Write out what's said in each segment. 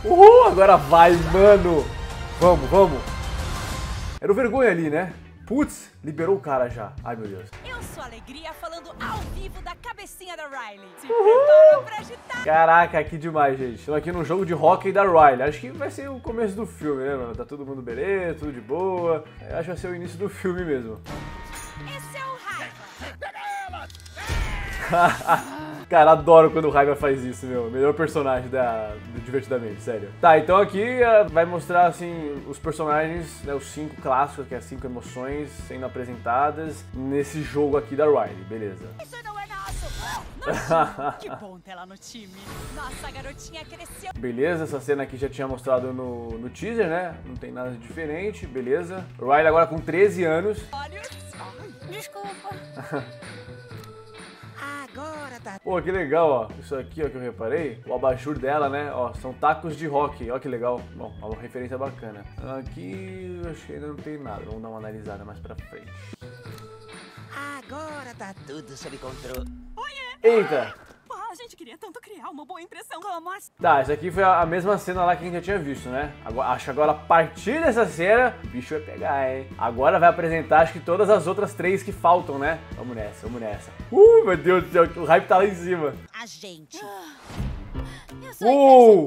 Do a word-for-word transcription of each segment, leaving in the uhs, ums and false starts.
Uhul, agora vai, mano. Vamos, vamos. Era o Vergonha ali, né? Putz, liberou o cara já. Ai, meu Deus. Eu sou a Alegria falando ao vivo da cabecinha da Riley. Se prepara pra agitar. Caraca, que demais, gente. Estamos aqui num jogo de hockey da Riley. Acho que vai ser o começo do filme, né, mano? Tá todo mundo beleza, tudo de boa. Eu acho que vai ser o início do filme mesmo. Esse é o Raiva. Cara, adoro quando o Raiva faz isso, meu. Melhor personagem da, do Divertidamente, sério. Tá, então aqui uh, vai mostrar, assim, os personagens, né, os cinco clássicos, que é as cinco emoções sendo apresentadas nesse jogo aqui da Riley, beleza. Isso não é nosso. Nossa, que bom ter ela no time. Nossa, a garotinha cresceu. Beleza, essa cena aqui já tinha mostrado no, no teaser, né? Não tem nada de diferente, beleza. Riley agora com treze anos. Olhos. Desculpa. Agora tá. Pô, que legal, ó. Isso aqui, ó, que eu reparei. O abajur dela, né? Ó, são tacos de rock. Ó, que legal. Bom, uma referência bacana. Aqui, eu acho que ainda não tem nada. Vamos dar uma analisada mais pra frente. Agora tá tudo sob controle. Eita! A gente queria tanto criar uma boa impressão. Como assim? Tá, essa aqui foi a mesma cena lá que a gente já tinha visto, né? Agora, acho que agora, a partir dessa cena, o bicho vai pegar, hein? Agora vai apresentar, acho que todas as outras três que faltam, né? Vamos nessa, vamos nessa. Uh, meu Deus do céu, o hype tá lá em cima. A gente. Uh!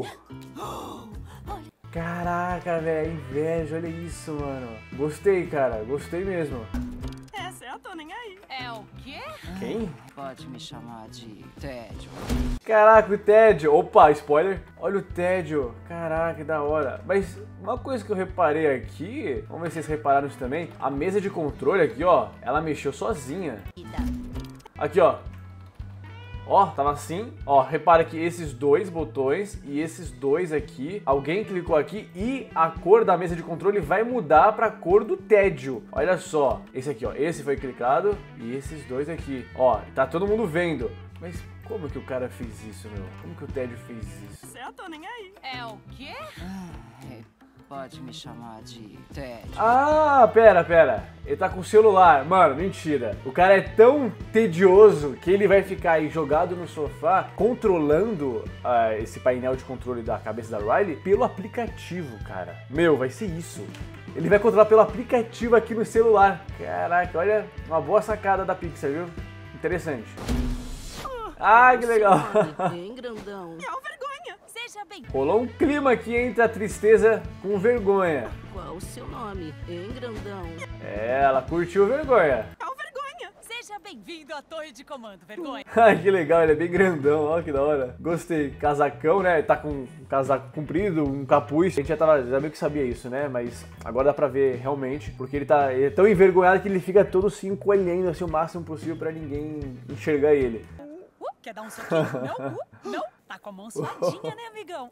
Caraca, velho, inveja, olha isso, mano. Gostei, cara, gostei mesmo. Essa é a Tô Nem Aí. É o quê? Quem? Pode me chamar de Tédio. Caraca, o Tédio. Opa, spoiler. Olha o Tédio. Caraca, que da hora. Mas uma coisa que eu reparei aqui, vamos ver se vocês repararam isso também. A mesa de controle aqui, ó, ela mexeu sozinha. Aqui, ó. Ó, tava assim. Ó, repara que esses dois botões e esses dois aqui, alguém clicou aqui e a cor da mesa de controle vai mudar pra cor do Tédio. Olha só. Esse aqui, ó. Esse foi clicado e esses dois aqui. Ó, tá todo mundo vendo. Mas como que o cara fez isso, meu? Como que o Tédio fez isso? Você é a Tô Nem Aí. É o quê? Ai, pode me chamar de Tédio. Ah, pera, pera. Ele tá com o celular. Mano, mentira. O cara é tão tedioso que ele vai ficar aí jogado no sofá, controlando uh, esse painel de controle da cabeça da Riley pelo aplicativo, cara. Meu, vai ser isso. Ele vai controlar pelo aplicativo aqui no celular. Caraca, olha, uma boa sacada da Pixar, viu? Interessante. Ah, que legal. Bem grandão. É o Vergonha. Seja bem. Rolou um clima aqui entre a tristeza com vergonha. Qual o seu nome? Bem grandão. É, ela curtiu vergonha. É o Vergonha. Seja bem-vindo à Torre de Comando, Vergonha. Ai, que legal, ele é bem grandão, ó, que da hora. Gostei. Casacão, né? Tá com um casaco comprido, um capuz. A gente já tava, já meio que sabia isso, né? Mas agora dá pra ver realmente, porque ele tá ele é tão envergonhado que ele fica todo se encolhendo assim o máximo possível pra ninguém enxergar ele. Uh, quer dar um soquinho? Não, uh, não. Tá com a mão suadinha, né, amigão?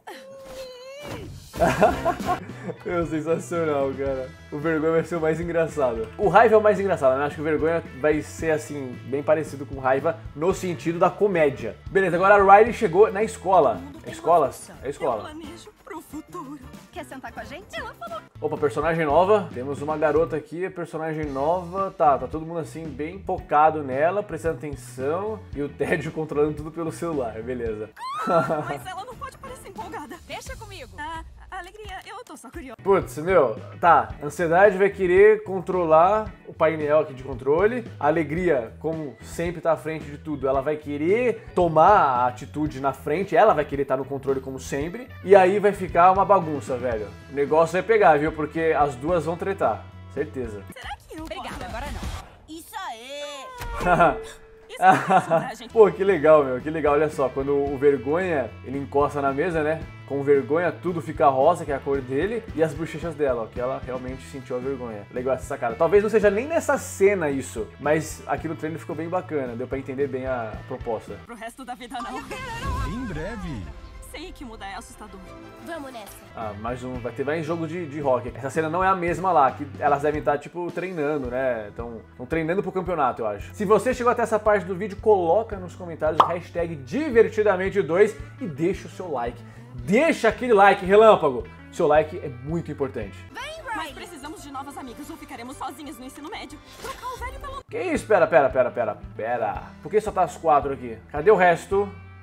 Meu, sensacional, cara. O Vergonha vai ser o mais engraçado. O Raiva é o mais engraçado, né? Acho que o Vergonha vai ser, assim, bem parecido com o Raiva no sentido da comédia. Beleza, agora a Riley chegou na escola. É escola? É escola. Eu planejo pro futuro. Quer sentar com a gente? Ela falou. Opa, personagem nova. Temos uma garota aqui, personagem nova. Tá, tá todo mundo assim, bem focado nela, prestando atenção. E o Tédio controlando tudo pelo celular, beleza. Mas ela não pode parecer empolgada. Deixa comigo. Ah, Alegria, eu tô só curiosa. Putz, meu, tá. Ansiedade vai querer controlar o painel aqui de controle. A Alegria, como sempre tá à frente de tudo, ela vai querer tomar a atitude na frente. Ela vai querer estar no controle como sempre. E aí vai ficar uma bagunça, velho. O negócio vai pegar, viu? Porque as duas vão tretar. Certeza. Será que eu Obrigada, agora não. Isso aí. Isso mesmo, gente. Pô, que legal, meu, que legal, olha só, quando o Vergonha, ele encosta na mesa, né, com vergonha tudo fica rosa, que é a cor dele, e as bochechas dela, ó, que ela realmente sentiu a vergonha. Legal essa sacada. Talvez não seja nem nessa cena isso, mas aqui no trailer ficou bem bacana, deu pra entender bem a proposta. Pro resto da vida não. Em breve. Sei que mudar é assustador. Vamos nessa. Ah, mais um, vai ter mais jogo de, de rock. Essa cena não é a mesma lá, que elas devem estar, tipo, treinando, né? Estão treinando pro campeonato, eu acho. Se você chegou até essa parte do vídeo, coloca nos comentários o hashtag divertidamente dois e deixa o seu like. Deixa aquele like, relâmpago. Seu like é muito importante. Vem, Riley. Mas precisamos de novas amigas ou ficaremos sozinhas no ensino médio. Trocar o velho pelo... Que isso? Pera, pera, pera, pera, pera. Por que só tá as quatro aqui? Cadê o resto?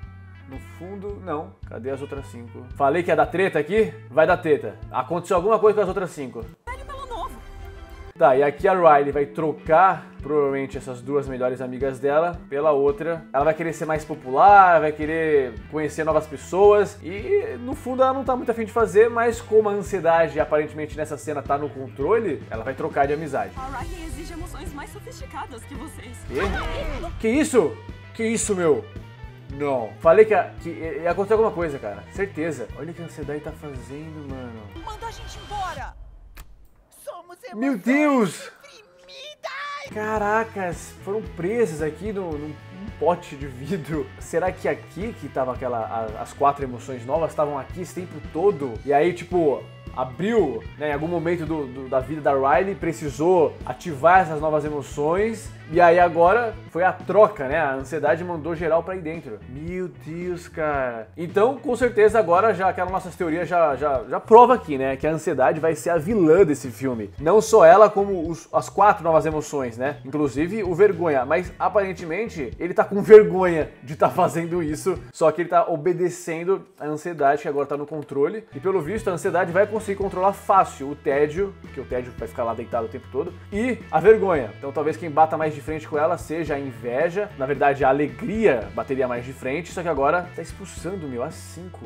No fundo, não. Cadê as outras cinco? Falei que ia dar treta aqui? Vai dar treta. Aconteceu alguma coisa com as outras cinco. Velho pelo novo. Tá, e aqui a Riley vai trocar, provavelmente, essas duas melhores amigas dela pela outra. Ela vai querer ser mais popular, vai querer conhecer novas pessoas e, no fundo, ela não tá muito afim de fazer, mas como a ansiedade, aparentemente, nessa cena tá no controle, ela vai trocar de amizade. A Riley exige emoções mais sofisticadas que vocês. Que? Que isso? Que isso, meu? Não. Falei que, a, que ia acontecer alguma coisa, cara. Certeza. Olha o que a ansiedade tá fazendo, mano. Manda a gente embora. Somos Meu Deus! Caracas, foram presas aqui no, num, num pote de vidro. Será que aqui que tava aquela. A, as quatro emoções novas estavam aqui esse tempo todo? E aí, tipo, abriu, né, em algum momento do, do, da vida da Riley, precisou ativar essas novas emoções. E aí agora foi a troca, né? A ansiedade mandou geral pra aí dentro. Meu Deus, cara. Então, com certeza, agora já aquela nossa teoria já, já, já prova aqui, né? Que a ansiedade vai ser a vilã desse filme. Não só ela, como os, as quatro novas emoções, né? Inclusive o vergonha. Mas, aparentemente, ele tá com vergonha de estar tá fazendo isso. Só que ele tá obedecendo a ansiedade, que agora tá no controle. E, pelo visto, a ansiedade vai conseguir controlar fácil o tédio, porque o tédio vai ficar lá deitado o tempo todo, e a vergonha. Então, talvez quem bata mais de frente com ela seja a inveja. Na verdade, a alegria bateria mais de frente, só que agora tá expulsando, meu, as cinco.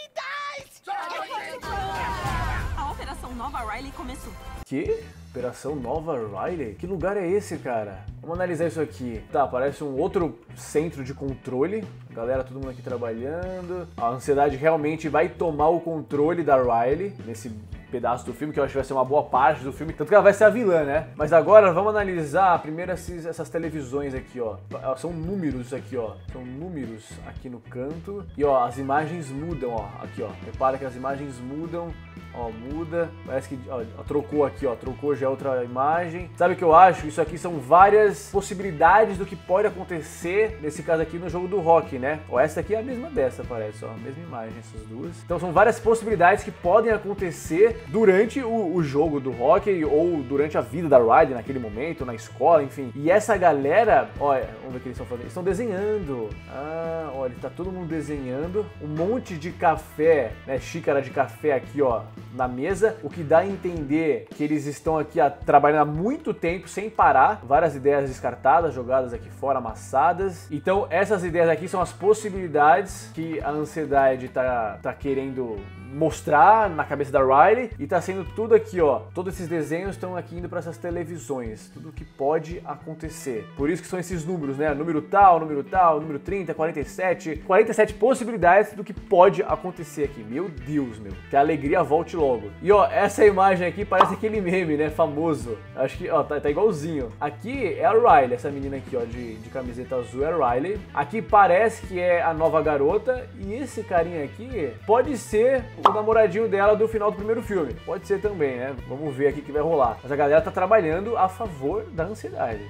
A Operação Nova Riley começou. Que? Operação Nova Riley? Que lugar é esse, cara? Vamos analisar isso aqui. Tá, parece um outro centro de controle. Galera, todo mundo aqui trabalhando. A ansiedade realmente vai tomar o controle da Riley nesse pedaço do filme, que eu acho que vai ser uma boa parte do filme, tanto que ela vai ser a vilã, né? Mas agora vamos analisar primeiro esses, essas televisões aqui, ó. São números aqui, ó. São números aqui no canto. E, ó, as imagens mudam, ó. Aqui, ó. Repara que as imagens mudam. Ó, muda. Parece que, ó, trocou aqui, ó. Trocou já outra imagem. Sabe o que eu acho? Isso aqui são várias possibilidades do que pode acontecer, nesse caso aqui, no jogo do Rocky, né? Ó, essa aqui é a mesma dessa, parece, ó. A mesma imagem, essas duas. Então são várias possibilidades que podem acontecer durante o, o jogo do Rocky ou durante a vida da Riley naquele momento, na escola, enfim. E essa galera, olha, vamos ver o que eles estão fazendo. Eles estão desenhando. Ah, olha, tá todo mundo desenhando. Um monte de café, né, xícara de café aqui, ó, na mesa, o que dá a entender que eles estão aqui a, trabalhando há muito tempo sem parar. Várias ideias descartadas, jogadas aqui fora, amassadas. Então essas ideias aqui são as possibilidades que a ansiedade tá, tá querendo mostrar na cabeça da Riley, e tá sendo tudo aqui, ó. Todos esses desenhos estão aqui indo para essas televisões, tudo que pode acontecer. Por isso que são esses números, né? Número tal, número tal, número trinta, quarenta e sete, quarenta e sete possibilidades do que pode acontecer aqui. Meu Deus, meu. Que a alegria volte logo. E ó, essa imagem aqui parece aquele meme, né? Famoso. Acho que, ó, tá, tá igualzinho. Aqui é a Riley, essa menina aqui, ó, de, de camiseta azul é a Riley. Aqui parece que é a nova garota, e esse carinha aqui pode ser o namoradinho dela do final do primeiro filme. Pode ser também, né? Vamos ver aqui o que vai rolar. Mas a galera tá trabalhando a favor da ansiedade.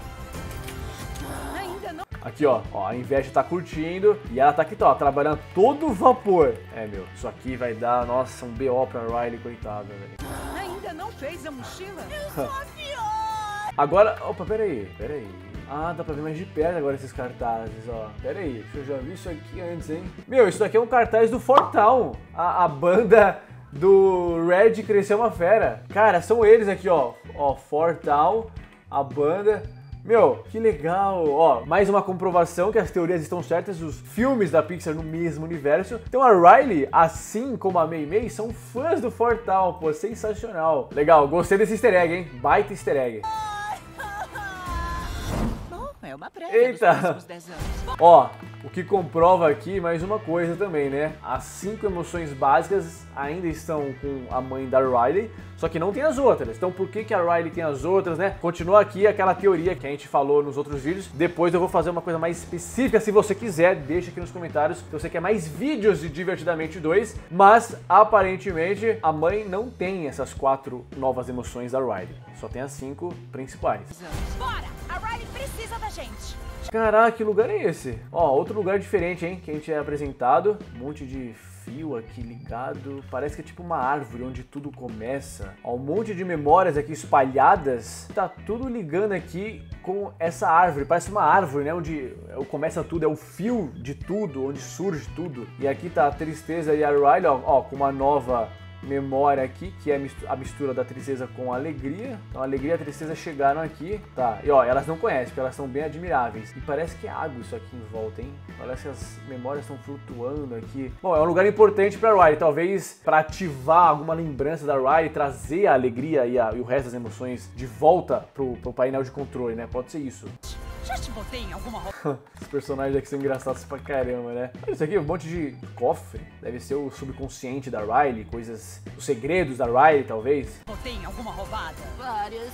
Ainda não. Aqui, ó, ó, a inveja tá curtindo e ela tá aqui, ó, trabalhando todo vapor. É, meu, isso aqui vai dar, nossa, um B O pra Riley, coitada, velho. Ainda não fez a mochila? Eu sou a pior! Agora, opa, peraí, peraí. Ah, dá pra ver mais de perto agora esses cartazes, ó. Pera aí, deixa eu já vi isso aqui antes, hein? Meu, isso daqui é um cartaz do Fortown. A, a banda do Red Cresceu Uma Fera. Cara, são eles aqui, ó. Ó, Fortown, a banda. Meu, que legal. Ó, mais uma comprovação que as teorias estão certas, os filmes da Pixar no mesmo universo. Então a Riley, assim como a Mei Mei, são fãs do Fortown, pô, sensacional. Legal, gostei desse easter egg, hein? Baita easter egg. É uma prévia. Eita! Ó, o que comprova aqui mais uma coisa também, né? As cinco emoções básicas ainda estão com a mãe da Riley, só que não tem as outras. Então por que que a Riley tem as outras, né? Continua aqui aquela teoria que a gente falou nos outros vídeos. Depois eu vou fazer uma coisa mais específica, se você quiser, deixa aqui nos comentários se você quer mais vídeos de Divertidamente dois. Mas, aparentemente, a mãe não tem essas quatro novas emoções da Riley. Só tem as cinco principais. Bora! A Riley precisa da gente. Caraca, que lugar é esse? Ó, outro lugar diferente, hein, que a gente é apresentado. Um monte de fio aqui ligado. Parece que é tipo uma árvore onde tudo começa. Ó, um monte de memórias aqui espalhadas. Tá tudo ligando aqui com essa árvore. Parece uma árvore, né, onde começa tudo. É o fio de tudo, onde surge tudo. E aqui tá a Tristeza e a Riley, ó, ó com uma nova memória aqui, que é a mistura da tristeza com a alegria. Então a alegria e a tristeza chegaram aqui, tá? E ó, elas não conhecem, porque elas são bem admiráveis. E parece que é água isso aqui em volta, hein? Parece que as memórias estão flutuando aqui. Bom, é um lugar importante pra Riley, talvez para ativar alguma lembrança da Riley, trazer a alegria e, a, e o resto das emoções de volta pro, pro painel de controle, né? Pode ser isso. Já te botei em alguma roupa? Os personagens aqui são engraçados pra caramba, né? Olha isso aqui, um monte de cofre. Deve ser o subconsciente da Riley, coisas... Os segredos da Riley, talvez. Botei em alguma roubada? Várias.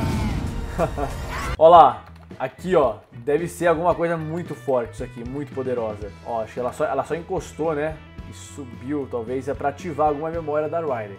Olha lá. Aqui, ó. Deve ser alguma coisa muito forte isso aqui, muito poderosa. Ó, acho que ela só, ela só encostou, né? E subiu, talvez, é pra ativar alguma memória da Riley.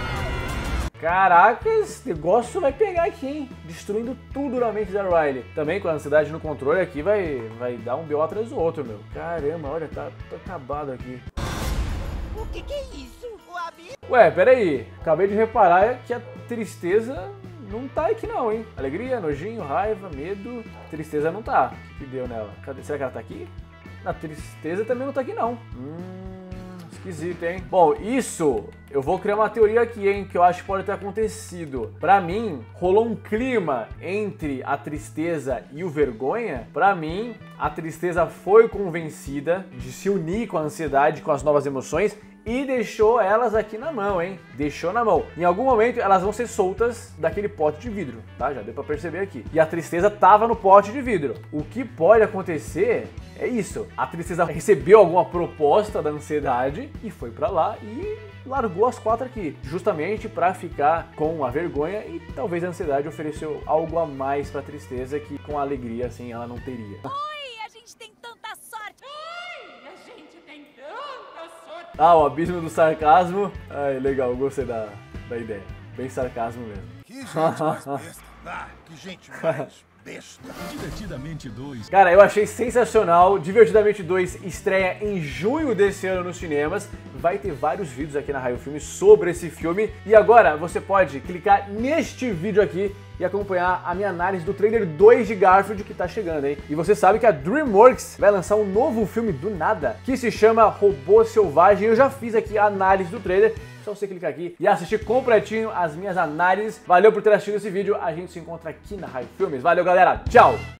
Caraca, esse negócio vai pegar aqui, hein? Destruindo tudo na mente da Riley. Também com a ansiedade no controle aqui vai, vai dar um B O atrás do outro, meu. Caramba, olha, tá, tá acabado aqui. O que que é isso? O amigo? Ué, peraí. Acabei de reparar que a tristeza não tá aqui não, hein? Alegria, nojinho, raiva, medo. Tristeza não tá. O que deu nela? Cadê? Será que ela tá aqui? A tristeza também não tá aqui não. Hum... Esquisito, hein? Bom, isso eu vou criar uma teoria aqui, hein, que eu acho que pode ter acontecido. Pra mim, rolou um clima entre a tristeza e o vergonha. Pra mim, a tristeza foi convencida de se unir com a ansiedade, com as novas emoções, e deixou elas aqui na mão, hein? Deixou na mão. Em algum momento elas vão ser soltas daquele pote de vidro, tá? Já deu pra perceber aqui. E a tristeza tava no pote de vidro. O que pode acontecer é isso. A tristeza recebeu alguma proposta da ansiedade e foi pra lá e largou as quatro aqui. Justamente pra ficar com a vergonha e talvez a ansiedade ofereceu algo a mais pra tristeza que com a alegria, assim, ela não teria. Oi, a gente tem tanta sorte. Oi, a gente tem tanta sorte. Ah, o abismo do sarcasmo. Ai, legal, gostei da, da ideia. Bem sarcasmo mesmo. Que gente mais besta. Ah, que gente mais besta. Divertidamente dois. Cara, eu achei sensacional. Divertidamente dois estreia em junho desse ano nos cinemas. Vai ter vários vídeos aqui na Raio Filme sobre esse filme. E agora você pode clicar neste vídeo aqui e acompanhar a minha análise do trailer dois de Garfield que tá chegando, hein? E você sabe que a DreamWorks vai lançar um novo filme do nada, que se chama Robô Selvagem. Eu já fiz aqui a análise do trailer, só você clicar aqui e assistir completinho as minhas análises. Valeu por ter assistido esse vídeo, a gente se encontra aqui na Raio Filmes. Valeu, galera, tchau!